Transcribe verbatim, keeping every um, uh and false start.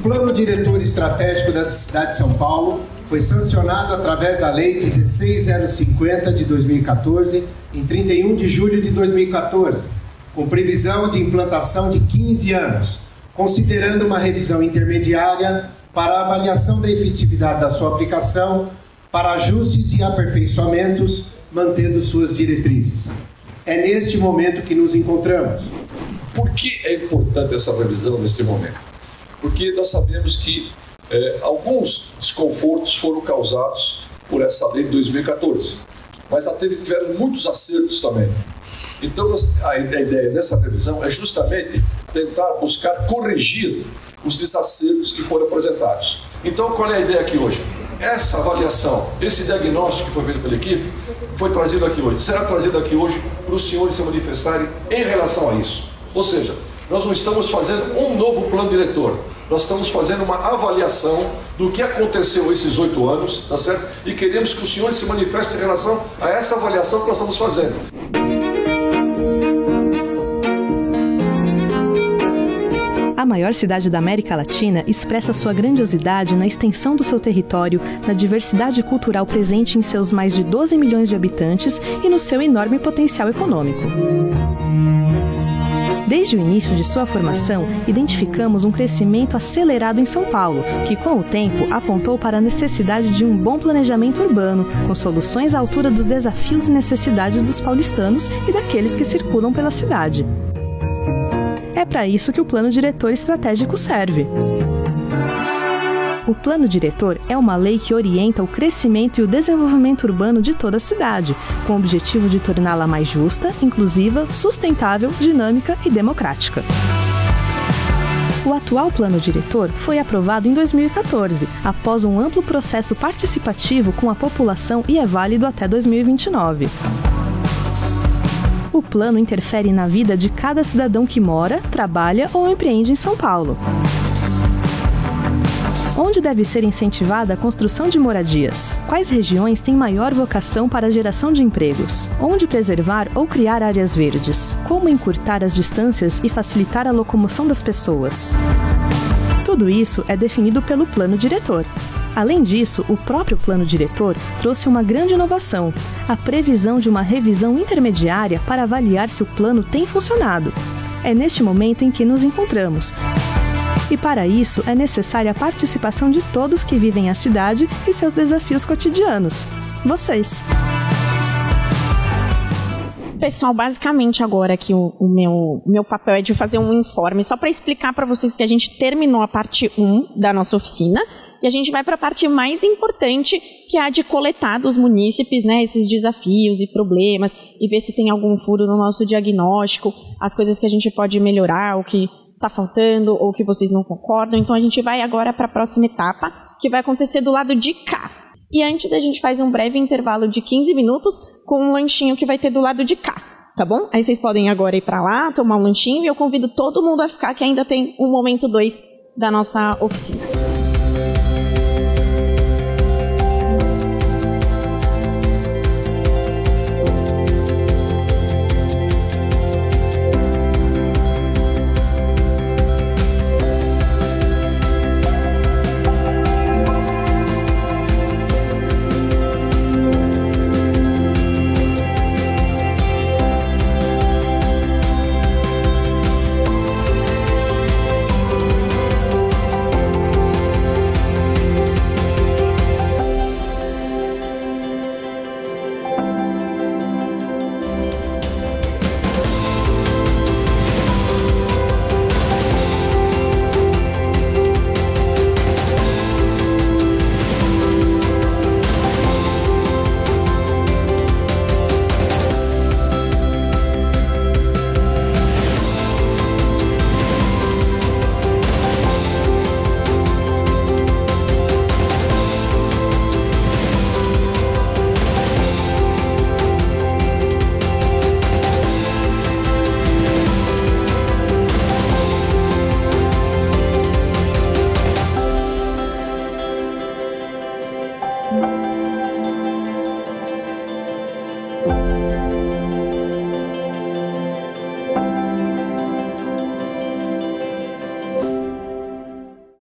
Plano Diretor Estratégico da cidade de São Paulo foi sancionado através da Lei dezesseis mil cinquenta de dois mil e quatorze, em trinta e um de julho de dois mil e quatorze, com previsão de implantação de quinze anos, considerando uma revisão intermediária para a avaliação da efetividade da sua aplicação, para ajustes e aperfeiçoamentos, mantendo suas diretrizes. É neste momento que nos encontramos. Por que é importante essa revisão neste momento? Porque nós sabemos que eh, alguns desconfortos foram causados por essa lei de dois mil e quatorze, mas teve, tiveram muitos acertos também. Então, a, a ideia dessa revisão é justamente tentar buscar corrigir os desacertos que foram apresentados. Então, qual é a ideia aqui hoje? Essa avaliação, esse diagnóstico que foi feito pela equipe, foi trazido aqui hoje, será trazido aqui hoje para os senhores se manifestarem em relação a isso. Ou seja, nós não estamos fazendo um novo plano diretor, nós estamos fazendo uma avaliação do que aconteceu esses oito anos, tá certo? E queremos que os senhores se manifestem em relação a essa avaliação que nós estamos fazendo. A maior cidade da América Latina expressa sua grandiosidade na extensão do seu território, na diversidade cultural presente em seus mais de doze milhões de habitantes e no seu enorme potencial econômico. Desde o início de sua formação, identificamos um crescimento acelerado em São Paulo, que com o tempo apontou para a necessidade de um bom planejamento urbano, com soluções à altura dos desafios e necessidades dos paulistanos e daqueles que circulam pela cidade. É para isso que o Plano Diretor Estratégico serve. O Plano Diretor é uma lei que orienta o crescimento e o desenvolvimento urbano de toda a cidade, com o objetivo de torná-la mais justa, inclusiva, sustentável, dinâmica e democrática. O atual Plano Diretor foi aprovado em dois mil e quatorze, após um amplo processo participativo com a população e é válido até dois mil e vinte e nove. O plano interfere na vida de cada cidadão que mora, trabalha ou empreende em São Paulo. Onde deve ser incentivada a construção de moradias? Quais regiões têm maior vocação para a geração de empregos? Onde preservar ou criar áreas verdes? Como encurtar as distâncias e facilitar a locomoção das pessoas? Tudo isso é definido pelo Plano Diretor. Além disso, o próprio Plano Diretor trouxe uma grande inovação, a previsão de uma revisão intermediária para avaliar se o plano tem funcionado. É neste momento em que nos encontramos. E para isso é necessária a participação de todos que vivem a cidade e seus desafios cotidianos. Vocês! Pessoal, basicamente agora que o, o meu, meu papel é de fazer um informe, só para explicar para vocês que a gente terminou a parte um da nossa oficina e a gente vai para a parte mais importante, que é a de coletar dos munícipes, né, esses desafios e problemas e ver se tem algum furo no nosso diagnóstico, as coisas que a gente pode melhorar, o que está faltando ou que vocês não concordam. Então a gente vai agora para a próxima etapa, que vai acontecer do lado de cá. E antes a gente faz um breve intervalo de quinze minutos com um lanchinho que vai ter do lado de cá, tá bom? Aí vocês podem agora ir para lá, tomar um lanchinho e eu convido todo mundo a ficar, que ainda tem um momento dois da nossa oficina.